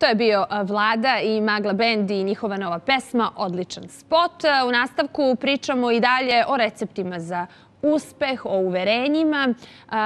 To je bio Vlada i Magla Band i njihova nova pesma, odličan spot. U nastavku pričamo i dalje o receptima za uspeh, o uverenjima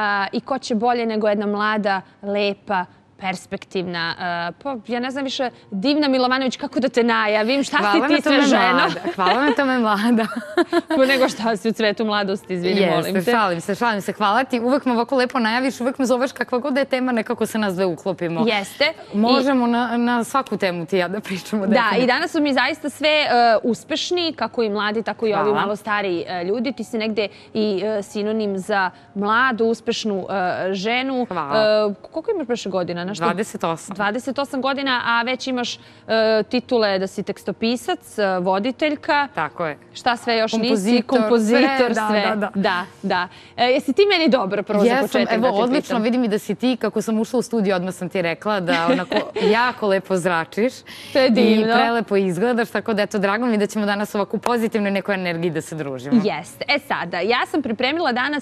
i ko će bolje nego jedna mlada, lepa, perspektivna, ja ne znam više, divna Milovanović, kako da te najavim, šta si ti sve ženo? Hvala na tome, mlada. Nego šta si u cvetu mladosti, izvini, molim te. Šalim se, hvala ti. Uvek me ovako lepo najaviš, uvek me zoveš kakva god da je tema, nekako se nas dve uklopimo. Jeste. Možemo na svaku temu ti ja da pričamo. Da, i danas su mi zaista sve uspešni, kako i mladi, tako i ovi malo stariji ljudi. Ti si negde i sinonim za mladu, uspešnu ženu. Hvala. Koliko imaš preše godina? 28. 28 godina, a već imaš titule da si tekstopisac, voditeljka. Tako je. Šta sve još nisi? Kompozitor, sve. Da. Jesi ti meni dobro, prvo za početak da te pitam? Evo, odlično, vidim i da si ti, kako sam ušla u studiju, odmah sam ti rekla da onako jako lepo zračiš. To je divno. I prelepo izgledaš, tako da eto, drago mi da ćemo danas ovako pozitivno nekoj energiji da se družimo. Jeste. Sada, ja sam pripremila danas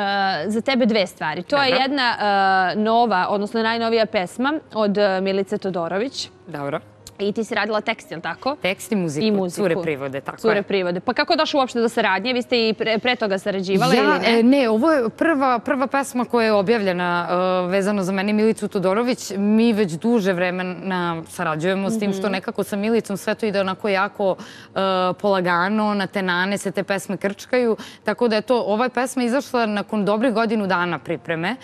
za tebe dve stvari. To je jedna nova, odnosno najnovija pesma od Milice Todorović. Dobro. I ti si radila tekst, je li tako? Tekst i muziku. Cure privode, tako je. Cure privode. Pa kako je došlo uopšte do saradnje? Vi ste i pre toga sarađivali ili ne? Ne, ovo je prva pesma koja je objavljena vezano za mene Milicu Todorović. Mi već duže vremena sarađujemo s tim što nekako sa Milicom sve to ide onako jako polagano, na tenane se te pesme krčkaju. Tako da je to, ova pesma izašla nakon dobrih godinu dana pripreme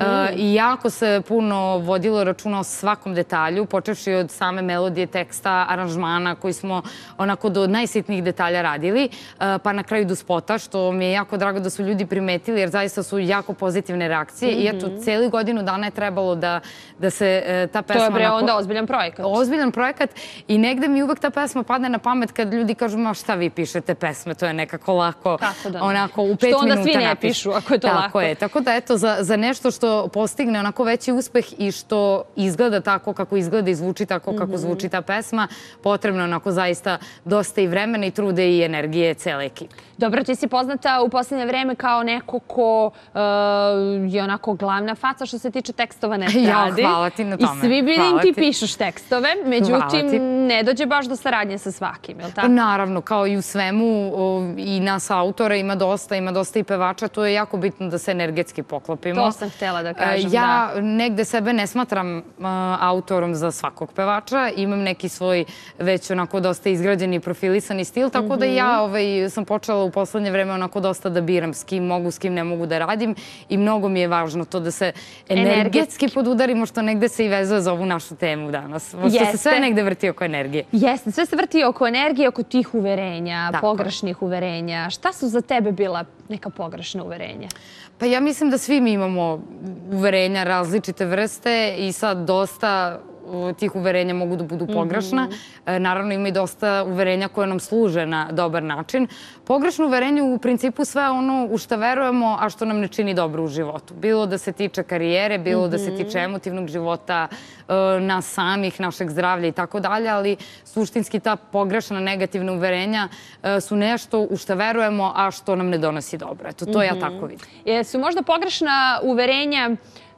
i jako se puno vodilo računa o svakom detalju, počevši od same melodije, teksta, aranžmana koji smo onako do najsitnijih detalja radili, pa na kraju do spota, što mi je jako drago da su ljudi primetili, jer zaista su jako pozitivne reakcije i eto, cijeli godinu dana je trebalo da se ta pesma... To je bre onda ozbiljan projekat. Ozbiljan projekat i negde mi uvek ta pesma padne na pamet kad ljudi kažu, ma šta vi pišete pesme, to je nekako lako, onako u 5 minuta napiš. Što onda svi ne pišu, ako je to lako. Tako je, tako da eto, za nešto što postigne onako veći uspeh i što izgleda tako kako izgleda i zvuči tako kako zvuči ta pesma, potrebno onako zaista dosta i vremena i trude i energije cele ekipe. Dobro, ti si poznata u posljednje vreme kao neko ko je onako glavna faca što se tiče tekstova na estradi. Hvala ti na tome. I svi vidim ti pišeš tekstove, međutim ne dođe baš do saradnje sa svakim, je li tako? Naravno, kao i u svemu i nas autora ima dosta i pevača, to je jako bitno da se energetski poklopimo. To sam htjela da kažem, da. Ja negde sebe ne smatram autorom za svakog pevača, imam neki svoj već onako dosta izgrađeni i profilisani stil, tako da ja sam počela u poslednje vreme onako dosta da biram s kim mogu, s kim ne mogu da radim i mnogo mi je važno to da se energetski podudarimo, što negde se i vezuje za ovu našu temu danas. Što se sve negde vrti oko energije. Jeste, sve se vrti oko energije, oko tih uverenja, pogrešnih uverenja. Šta su za tebe bila neka pogrešna uverenja? Pa ja mislim da svi mi imamo uverenja različite vrste i sad dosta tih uverenja mogu da budu pogrešna. Naravno, ima i dosta uverenja koje nam služe na dobar način. Pogrešno uverenje u principu sve ono u što verujemo, a što nam ne čini dobro u životu. Bilo da se tiče karijere, bilo da se tiče emotivnog života, nas samih, našeg zdravlja i tako dalje, ali suštinski ta pogrešna negativna uverenja su nešto u što verujemo, a što nam ne donosi dobro. Eto, to ja tako vidim. Jesu možda pogrešna uverenja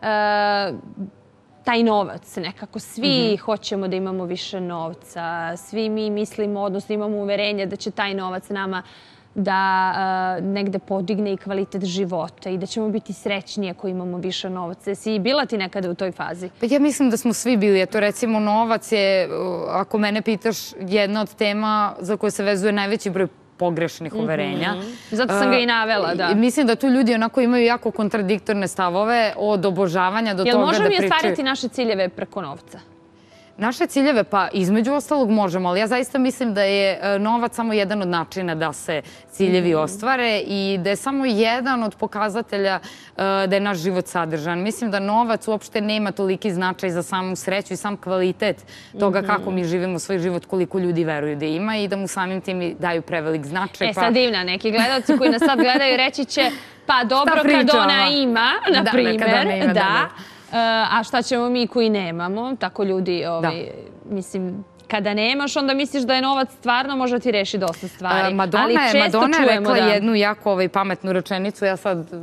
taj novac, nekako svi hoćemo da imamo više novca, svi mi mislimo, odnosno imamo uverenje da će taj novac nama da negde podigne i kvalitet života i da ćemo biti srećniji ako imamo više novca. Si bila ti nekada u toj fazi? Pa ja mislim da smo svi bili. Eto, recimo, novac je, ako mene pitaš, jedna od tema za koje se vezuje najveći broj pogrešnih uverenja. Zato sam ga i navela, da. Mislim da tu ljudi onako imaju jako kontradiktorne stavove od obožavanja do toga da pričaju. Jel možemo mi ostvariti naše ciljeve preko novca? Naše ciljeve, pa između ostalog možemo, ali ja zaista mislim da je novac samo jedan od načina da se ciljevi ostvare i da je samo jedan od pokazatelja da je naš život sadržan. Mislim da novac uopšte nema toliki značaj za samu sreću i sam kvalitet toga kako mi živimo svoj život, koliko ljudi veruju da ima i da mu samim tim daju prevelik značaj. Sad divna, neki gledalci koji nas sad gledaju reći će pa dobro kad ona ima, na primjer, da. A šta ćemo mi koji nemamo? Tako ljudi, mislim, kada nemaš, onda misliš da je novac stvarno može ti reši dosta stvari. Madonna je rekla jednu jako pametnu rečenicu, ja sad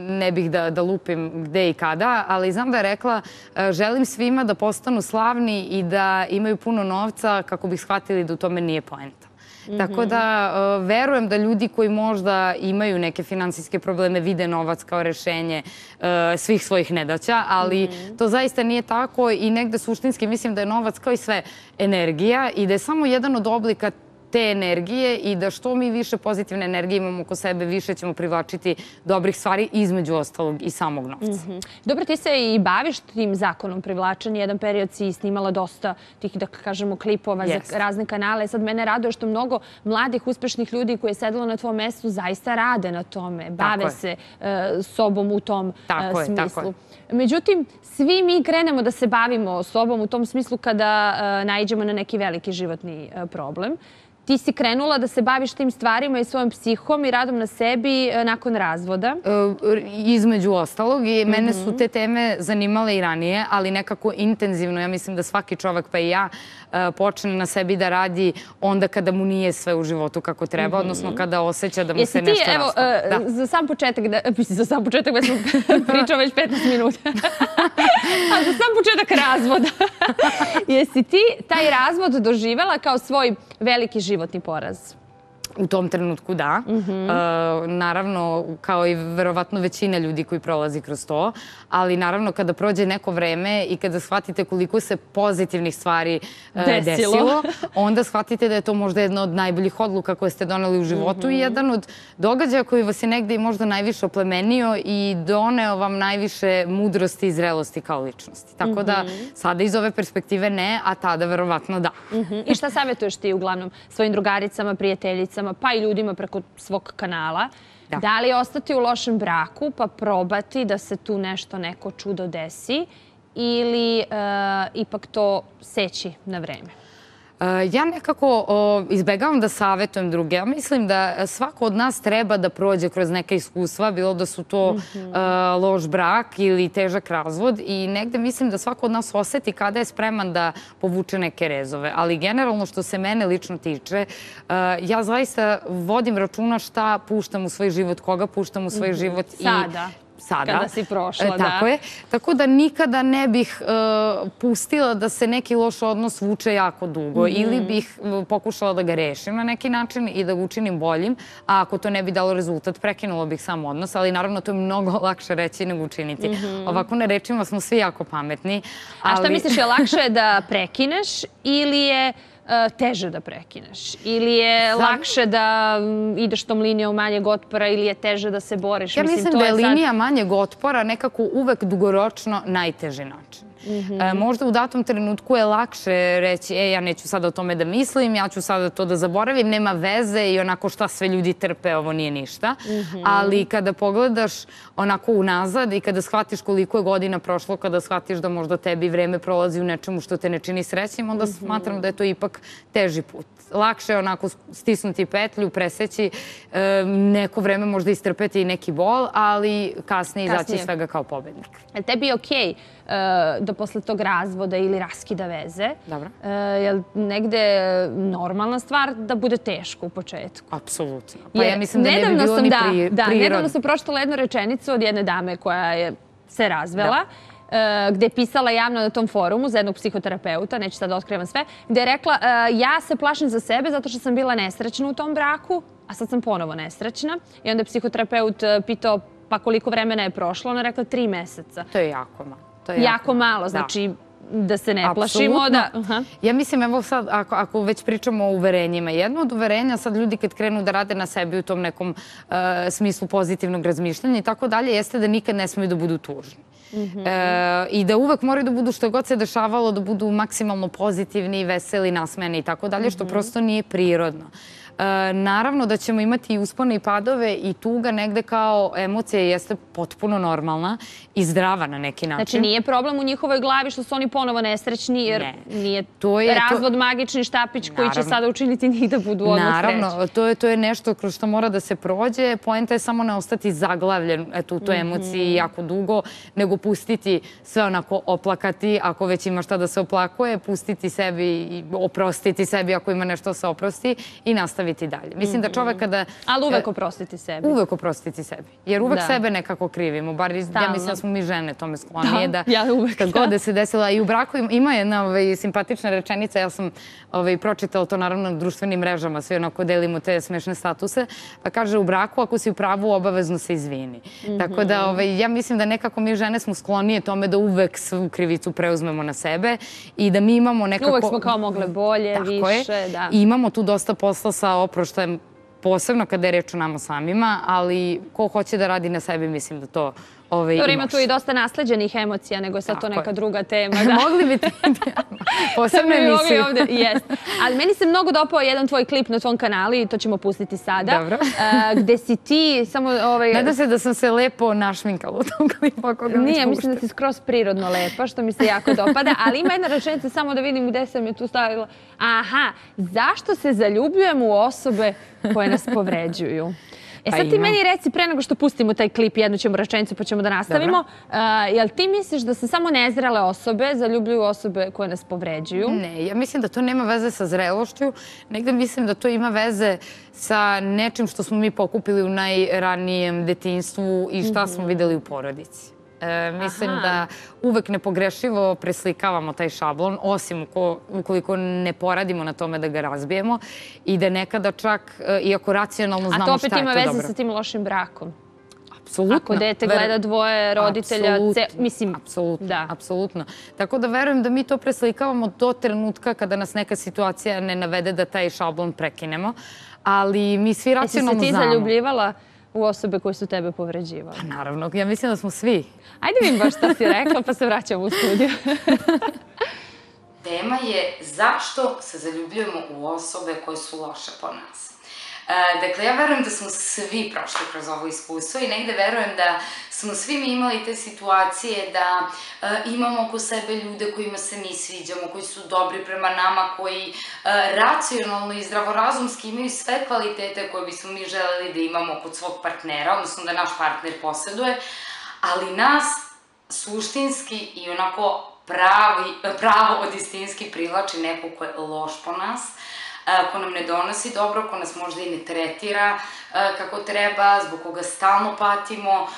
ne bih da lupim gde i kada, ali znam da je rekla želim svima da postanu slavni i da imaju puno novca kako bih shvatili da u tome nije poenta. Tako da verujem da ljudi koji možda imaju neke finansijske probleme vide novac kao rešenje svih svojih nedaća, ali to zaista nije tako i negde suštinski mislim da je novac kao i sve energija i da je samo jedan od oblika te energije i da što mi više pozitivne energije imamo oko sebe, više ćemo privlačiti dobrih stvari, između ostalog i samog novca. Dobro, ti se i baviš tim zakonom privlačenja. Jedan period si snimala dosta tih, da kažemo, klipova za razne kanale. Sad mene raduje što mnogo mladih, uspešnih ljudi koji je sedelo na tvojom mestu zaista rade na tome, bave se sobom u tom smislu. Međutim, svi mi krenemo da se bavimo sobom u tom smislu kada naiđemo na neki veliki životni problem. Ti si krenula da se baviš tim stvarima i svojom psihom i radom na sebi nakon razvoda. Između ostalog i mene su te teme zanimale i ranije, ali nekako intenzivno. Ja mislim da svaki čovek, pa i ja, počne na sebi da radi onda kada mu nije sve u životu kako treba, odnosno kada osjeća da mu se nešto raspada. Za sam početak, već smo pričao već 15 minuta, a za sam početak razvoda. Jesi ti taj razvod doživela kao svoj veliki životni poraz? U tom trenutku da. Naravno, kao i verovatno većina ljudi koji prolazi kroz to, ali naravno kada prođe neko vreme i kada shvatite koliko se pozitivnih stvari desilo, onda shvatite da je to možda jedna od najboljih odluka koje ste doneli u životu i jedan od događaja koji vas je negde i možda najviše oplemenio i doneo vam najviše mudrosti i zrelosti kao ličnosti. Tako da sada iz ove perspektive ne, a tada verovatno da. I šta savjetuješ ti uglavnom svojim drugaricama, prijateljicama, pa i ljudima preko svog kanala? Da li ostati u lošem braku pa probati da se tu neko čudo desi ili ipak to seći na vreme? Ja nekako izbegavam da savjetujem druge. Ja mislim da svako od nas treba da prođe kroz neke iskustva, bilo da su to loš brak ili težak razvod i negde mislim da svako od nas oseti kada je spreman da povuče neke rezove. Ali generalno što se mene lično tiče, ja zaista vodim računa šta puštam u svoj život, koga puštam u svoj život. Sada, kada si prošla, da. Tako je. Tako da nikada ne bih pustila da se neki loš odnos vuče jako dugo ili bih pokušala da ga rešim na neki način i da ga učinim boljim, a ako to ne bi dalo rezultat, prekinula bih sam odnos, ali naravno to je mnogo lakše reći nego učiniti. Ovako na rečima smo svi jako pametni. A šta misliš, je lakše da prekineš ili je teže da prekineš? Ili je lakše da ideš tom linijom manjeg otpora ili je teže da se boriš? Ja mislim da je linija manjeg otpora nekako uvek dugoročno najteži način. Možda u datom trenutku je lakše reći ja neću sada o tome da mislim, ja ću sada to da zaboravim, nema veze i onako šta sve ljudi trpe, ovo nije ništa. Ali kada pogledaš onako unazad i kada shvatiš koliko je godina prošlo, kada shvatiš da možda tebi vreme prolazi u nečemu što te ne čini srećnim, onda smatram da je to ipak teži put. Lakše je onako stisnuti petlju, preseći, neko vreme možda istrpeti i neki bol, ali kasnije izaći iz svega kao pobednik. Tebi je okej da posle tog razvoda ili raskida veze, je li negde normalna stvar da bude teško u početku? Apsolutno. Pa ja mislim da ne bi bilo ni prirodno. Nedavno sam pročitala jednu rečenicu od jedne dame koja je se razvela, gde je pisala javno na tom forumu za jednog psihoterapeuta, neću sad da otkrivam sve, gde je rekla ja se plašim za sebe zato što sam bila nesrećna u tom braku, a sad sam ponovo nesrećna. I onda je psihoterapeut pitao pa koliko vremena je prošlo, ona je rekla 3 meseca. To je jako malo. Jako malo, znači da se ne plašimo. Ja mislim, evo sad, ako već pričamo o uverenjima, jedno od uverenja sad ljudi kad krenu da rade na sebi u tom nekom smislu pozitivnog razmišljanja i tako dalje, jeste da nikad ne smiju da budu tužni. I da uvek moraju da budu što god se dešavalo, da budu maksimalno pozitivni, veseli, nasmejani i tako dalje, što prosto nije prirodno. Naravno da ćemo imati i uspone i padove i tuga negde kao emocija jeste potpuno normalna i zdrava na neki način. Znači nije problem u njihovoj glavi što su oni ponovo nesrećni jer nije razvod magični štapić koji će sada učiniti njih da budu odmah srećni. Naravno, to je nešto kroz što mora da se prođe. Poenta je samo ne ostati zaglavljen u toj emociji jako dugo, nego pustiti sve onako oplakati. Ako već ima šta da se oplakuje, pustiti sebi i oprostiti sebi ako ima nešto da se oprosti i nastaviti nastaviti dalje. Mislim da čovek kada... Ali uvek oprostiti sebi. Uvek oprostiti sebi. Jer uvek sebe nekako krivimo. Bar ja mislim da smo mi žene tome sklonije. Da, ja uvek. Kad god da se desila. I u braku ima jedna simpatična rečenica. Ja sam pročitala to naravno na društvenim mrežama. Svi onako delimo te smešne statuse. Pa kaže u braku ako si u pravu obavezno se izvini. Tako da ja mislim da nekako mi žene smo sklonije tome da uvek svu krivicu preuzmemo na sebe i da mi imamo nekako... Uvek smo kao mogle bolje, više, da. I imamo tu dosta posla sa oproštajem, posebno kada je reč o nama samima, ali ko hoće da radi na sebi, mislim da to Dobro, ima tu i dosta nasleđenih emocija, nego je sad to neka druga tema. Mogli bi ti posebno emisiju. Ali meni se mnogo dopao jedan tvoj klip na tvom kanalu i to ćemo pustiti sada. Dobro. Gde si ti samo... Nadam se da sam se lepo našminkala u tom klipu. Nije, mislim da si skroz prirodno lepa, što mi se jako dopada. Ali ima jedna rečenica, samo da vidim gde sam je tu stavila. Aha, zašto se zaljubljujemo u osobe koje nas povređuju? Sad ti meni reci, pre nego što pustimo taj klip, jednu ćemo rečenicu pa ćemo da nastavimo, jel ti misliš da se samo nezrele osobe zaljubljuju osobe koje nas povređuju? Ne, ja mislim da to nema veze sa zrelošću. Negde mislim da to ima veze sa nečim što smo mi pokupili u najranijem detinjstvu i šta smo videli u porodici. Mislim da uvek nepogrešivo preslikavamo taj šablon, osim ukoliko ne poradimo na tome da ga razbijemo i da nekada čak, iako racionalno znamo šta je to dobro. A to opet ima veze sa tim lošim brakom. Apsolutno. Ako dete gleda dvoje roditelja, mislim... Apsolutno. Tako da verujem da mi to preslikavamo do trenutka kada nas neka situacija ne navede da taj šablon prekinemo, ali mi svi racionalno znamo. Jesi se ti zaljubljivala u osobe koje su tebe povređivale? Pa naravno, ja mislim da smo svi. Ajde vidim baš šta si rekla, pa se vraćamo u studiju. Tema je zašto se zaljubljujemo u osobe koje su loše po nas. Dakle, ja verujem da smo svi prošli kroz ovo iskustvo i negde verujem da smo svi mi imali te situacije da imamo oko sebe ljude kojima se mi sviđamo, koji su dobri prema nama, koji racionalno i zdravorazumski imaju sve kvalitete koje bismo mi želeli da imamo kod svog partnera, odnosno da naš partner posjeduje, ali nas suštinski i onako pravo od istinski privlači neko ko je loš po nas, ko nam ne donosi dobro, ko nas možda i ne tretira kako treba, zbog koga stalno patimo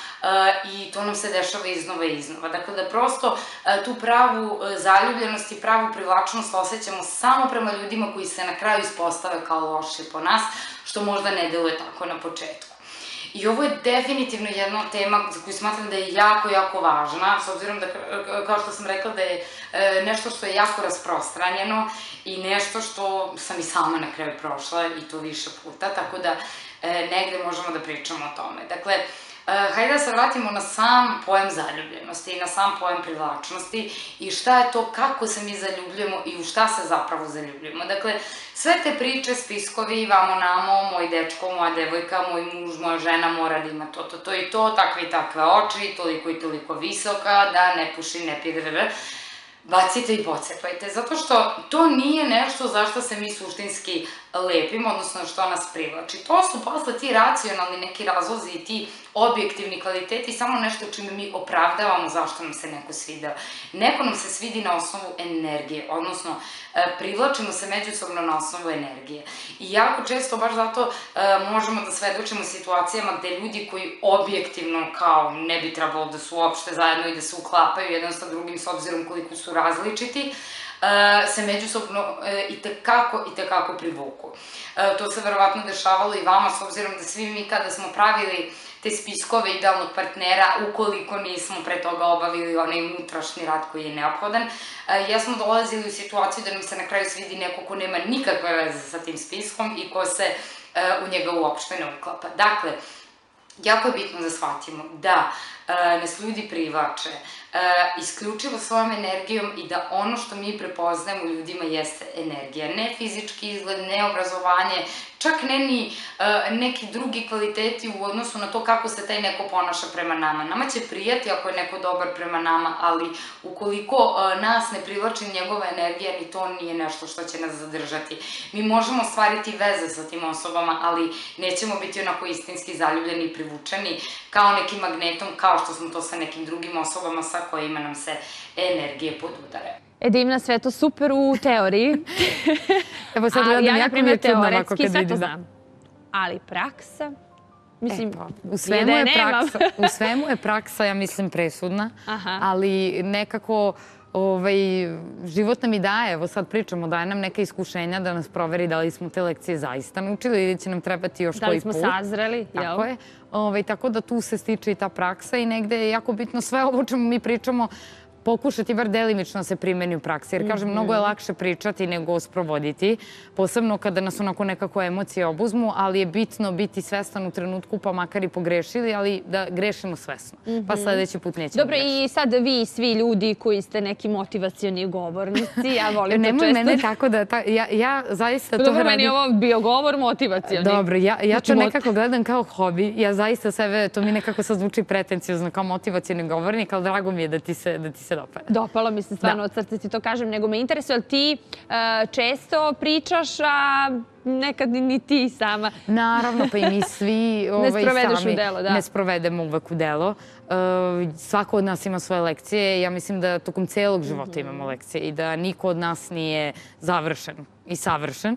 i to nam se dešava iznova i iznova. Dakle, da prosto tu pravu zaljubljenost i pravu privlačnost osjećamo samo prema ljudima koji se na kraju ispostave kao loši po nas, što možda ne deluje tako na početku. I ovo je definitivno jedna tema za koju smatram da je jako, jako važna, s obzirom da, kao što sam rekla, da je nešto što je jako rasprostranjeno i nešto što sam i sama na kraju prošla i to više puta, tako da negde možemo da pričamo o tome. Dakle, hajde da se vratimo na sam pojam zaljubljenosti i na sam pojam privlačnosti i šta je to, kako se mi zaljubljujemo i u šta se zapravo zaljubljujemo. Dakle, sve te priče, spiskovi, vamo namo, moj dečko, moja devojka, moj muž, moja žena mora da ima to i to, takve i takve oči, toliko i toliko visoka, da ne puši, ne pije, bacite i pocepajte, zato što to nije nešto zašto se mi suštinski lepimo, odnosno što nas privlači. To su posle ti racionalni neki razlozi i ti objektivni kvaliteti, samo nešto čime mi opravdavamo zašto nam se neko svidao. Neko nam se svidi na osnovu energije, odnosno privlačimo se međusobno na osnovu energije. I jako često, baš zato možemo da svedočimo situacijama gde ljudi koji objektivno kao ne bi trebalo da su uopšte zajedno i da se uklapaju jedan sa drugim s obzirom koliko su različiti, se međusobno i tekako privuku. To se verovatno dešavalo i vama, s obzirom da svi mi kada smo pravili te spiskove idealnog partnera, ukoliko nismo pre toga obavili onaj unutrašnji rad koji je neophodan, jesmo dolazili u situaciju da nam se na kraju svidi neko ko nema nikakve veze sa tim spiskom i ko se u njega uopšte ne uklapa. Dakle, jako je bitno da shvatimo da nas ljudi privlače isključivo svojom energijom i da ono što mi prepoznajemo u ljudima jeste energija. Ne fizički izgled, ne obrazovanje, čak ne ni neki drugi kvaliteti u odnosu na to kako se taj neko ponaša prema nama. Nama će prijati ako je neko dobar prema nama, ali ukoliko nas ne privlači njegova energija, ni to nije nešto što će nas zadržati. Mi možemo ostvariti veze sa tim osobama, ali nećemo biti onako istinski zaljubljeni i privučeni kao nekim magnetom, kao što smo to sa nekim drugim osobama sa kojima nam se energije podudare. Divna, sve to super u teoriji, Evo sad gledam, jako mi je čudno ovako kad sve to vidim. znam. Ali praksa, mislim, U svemu je praksa, ja mislim, presudna, ali nekako život nam i daje, evo sad pričamo, daje nam neka iskušenja da nas proveri da li smo te lekcije zaista naučili ili će nam trebati još koji put. Da li smo sazreli, jel? Tako je. Tako da tu se stiče i ta praksa i negde je jako bitno sve ovo o čemu mi pričamo pokušati bar delimično se primeni u praksi. Jer, kažem, mnogo je lakše pričati nego sprovoditi. Posebno kada nas onako nekako emocije obuzmu, ali je bitno biti svestan u trenutku, pa makar i pogrešili, ali da grešimo svesno. Pa sledeći put nećemo grešiti. Dobro, i sad vi svi ljudi koji ste neki motivacioni govornici, ja volim to često... Nemoj mene tako da... Ja zaista to radim... Dobro, meni je ovo bio govor motivacioni. Dobro, ja to nekako gledam kao hobi. Ja zaista sebe, to mi nekako sad zvuči pretencijozno kao motivacioni govornik, ali drago mi je da ti se dopada. Dopalo mi se stvarno od srca ti to kažem, nego me interesuje, ali ti često pričaš, a nekad ni ti sama. Naravno, pa i mi svi ne sprovedemo uvek u delo. Svako od nas ima svoje lekcije. Ja mislim da tokom celog života imamo lekcije i da niko od nas nije završen i savršen.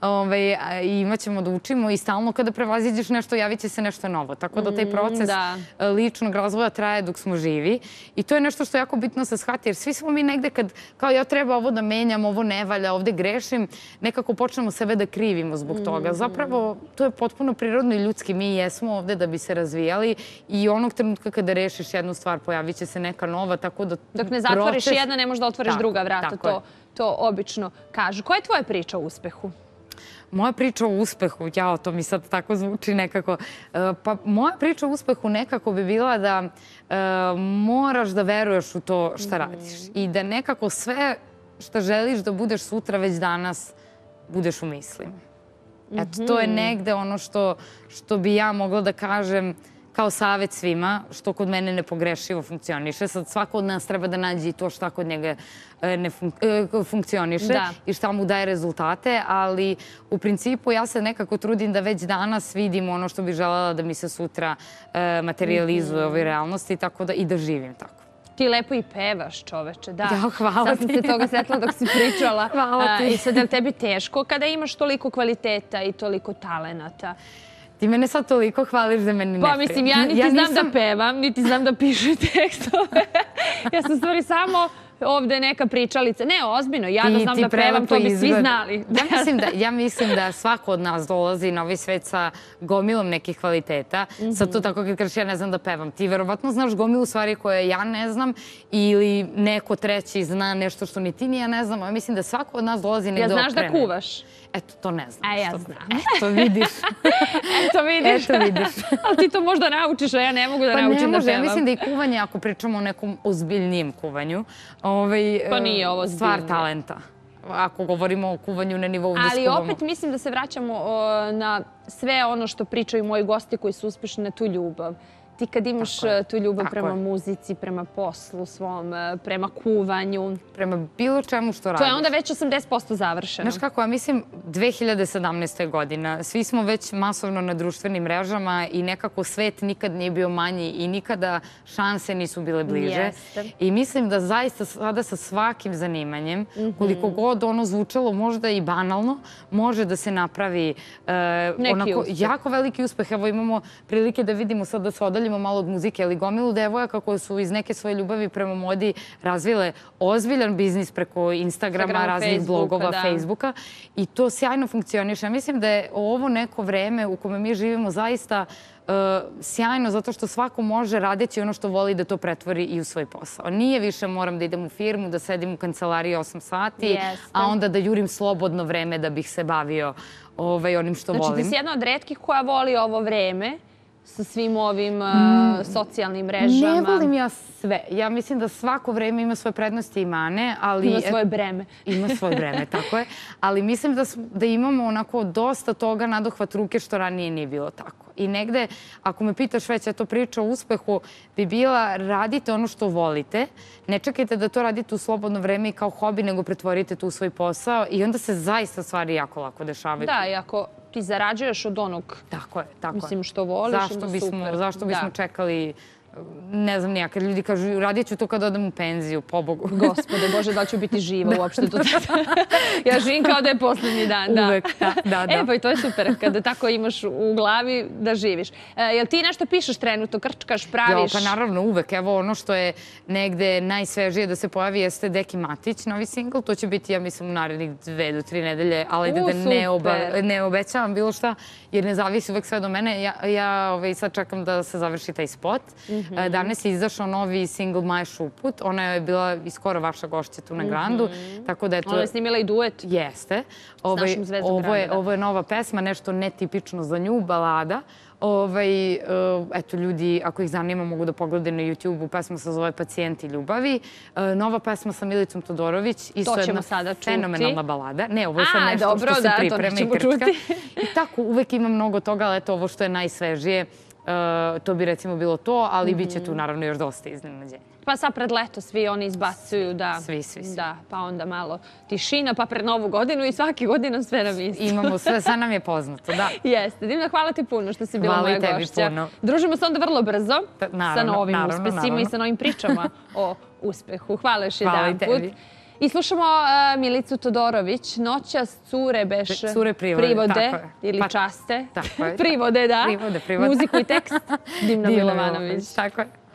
I imat ćemo da učimo i stalno kada prevaziđeš nešto, javit će se nešto novo. Tako da taj proces ličnog razvoja traje dok smo živi. I to je nešto što je jako bitno se shvati, jer svi smo mi negde kad, kao ja treba ovo da menjam, ovo ne valja, ovde grešim, nekako počnemo sebe da krivimo zbog toga. Zapravo, to je potpuno prirodno i ljudski. Mi jesmo ovde da bi se razvijali i onog trenutka kada rešiš jednu stvar, pojavit će se neka nova, tako da... Dok ne zatvoriš jedna, ne možeš da otvoriš druga vrata. To obično kažu. Koja je tvoja priča o uspehu? Moja priča o uspehu, to mi sad tako zvuči nekako. Pa moja priča o uspehu nekako bi bila da moraš da veruješ u to šta radiš i da nekako sve šta želiš da budeš sutra već danas budeš u mislima. Eto, to je negde ono što bi ja mogla da kažem kao savet svima, što kod mene nepogrešivo funkcioniše. Sad svako od nas treba da nađe i to šta kod njega ne funkcioniše i šta mu daje rezultate, ali u principu ja se nekako trudim da već danas vidim ono što bi želela da mi se sutra materializuje u ovoj realnosti, tako da i da živim tako. Ti lepo i pevaš, čoveče, da. Ja, hvala ti. Sad sam se toga setila dok si pričala. Hvala ti. I sad je li tebi teško kada imaš toliko kvaliteta i toliko talenata? Ti mene sad toliko hvališ da meni ne prija. Pa mislim, ja niti znam da pevam, niti znam da pišem tekstove. Ja sam stvari samo ovde neka pričalica. Ne, ozbiljno, ja da znam da pevam, to bi svi znali. Ja mislim da svako od nas dolazi na ovaj svet sa gomilom nekih kvaliteta. Sad to tako kad kažeš ja ne znam da pevam. Ti verovatno znaš gomilu stvari koje ja ne znam ili neko treći zna nešto što ni ti ni ja ne znam. Ja mislim da svako od nas dolazi negde okrene. Ja znaš da kuvaš? Eto, to ne znam. A ja znam. Eto, vidiš. Eto vidiš. Ali ti to možda naučiš, a ja ne mogu da naučim da pevam. Ja mislim da i kuvanje, ako pričamo o nekom ozbiljnijem kuvanju, pa nije ovo stvar talenta. Ako govorimo o kuvanju na nivou da skuvamo. Ali opet mislim da se vraćamo na sve ono što pričaju moji gosti koji su uspešni na tu ljubav. Ti kad imaš tu ljubav prema muzici, prema poslu svom, prema kuvanju. Prema bilo čemu što radiš. To je onda već 80% završeno. Znaš kako, ja mislim 2017. godina. Svi smo već masovno na društvenim mrežama i nekako svet nikad nije bio manji i nikada šanse nisu bile bliže. I mislim da zaista sada sa svakim zanimanjem, koliko god ono zvučalo možda i banalno, može da se napravi onako jako veliki uspeh. Evo imamo prilike da vidimo sad da se odaljimo malo od muzike, ali gomilu devojaka koje su iz neke svoje ljubavi prema modi razvile ozbiljan biznis preko Instagrama, raznih blogova, Facebooka i to sjajno funkcioniše. Ja mislim da je ovo neko vreme u kome mi živimo zaista sjajno zato što svako može radeći ono što voli da to pretvori i u svoj posao. Nije više moram da idem u firmu, da sedim u kancelariji 8 sati, a onda da jurim slobodno vreme da bih se bavio onim što volim. Znači ti si jedna od retkih koja voli ovo vreme sa svim ovim socijalnim mrežama. Ne volim ja sve. Ja mislim da svako vreme ima svoje prednosti i mane, ali... Ima svoje breme. Ima svoje breme, tako je. Ali mislim da imamo onako dosta toga nadohvat ruke što ranije nije bilo tako. I negde, ako me pitaš već, eto priča o uspehu, bi bila radite ono što volite. Ne čekajte da to radite u slobodno vreme i kao hobi, nego pretvorite to u svoj posao i onda se zaista stvari jako lako dešavaju. Da, i ako ti zarađuješ od onog, mislim, što voliš, onda super. Zašto bismo čekali ne znam nija, kad ljudi kažu radit ću to kad odem u penziju, pobogu. Gospode Bože, da li ću biti živa uopšte to tada? Ja živim kao da je poslednji dan. Uvek, da. Pa i to je super, kada tako imaš u glavi da živiš. Jel ti nešto pišeš trenutno, krčkaš, praviš? Pa naravno, uvek. Evo ono što je negde najsvežije da se pojavi jeste Deki Matić, novi singl. To će biti, ja mislim, u narednih 2 do 3 nedelje, ali da ne obećavam bilo šta, jer ne zavisi uvek sve do mene. Ja sad čekam da se završi taj spot. Danas je izašao novi singl Maje Šuput. Ona je bila i skoro vaša gošća tu na Grandu. Ona je snimila i duet. Jeste. S našom zvezdom Granda. Ovo je nova pesma, nešto netipično za nju, balada. Eto, ljudi, ako ih zanima, mogu da pogledaju na YouTube-u. Pesma se zove Pacijenti ljubavi. Nova pesma sa Milicom Todorović. To ćemo sada čuti. Fenomenalna balada. Ne, ovo je sad nešto što se priprema i krčka. I tako, uvek ima mnogo toga, ali eto, ovo što je najsvežije, to bi recimo bilo to, ali bit će tu naravno još dosta iznenađenja. Pa sad pred leto svi oni izbacuju, da. Svi. Da, pa onda malo tišina, pa pred Novu godinu i svake godine sve nam isto. Imamo sve nam je poznato, da. Jeste. Divna, hvala ti puno što si bila moja gošća. Hvala i tebi puno. Družimo se onda vrlo brzo sa novim uspesima naravno. I sa novim pričama o uspehu. Hvala još Hvala jedan i put. tebi. I slušamo Milicu Todorović, Noćas cure beše Cure privode ili časte. Tako je. Privode, da. Privode. Muziku i tekst Dimna Milovanović. Tako je.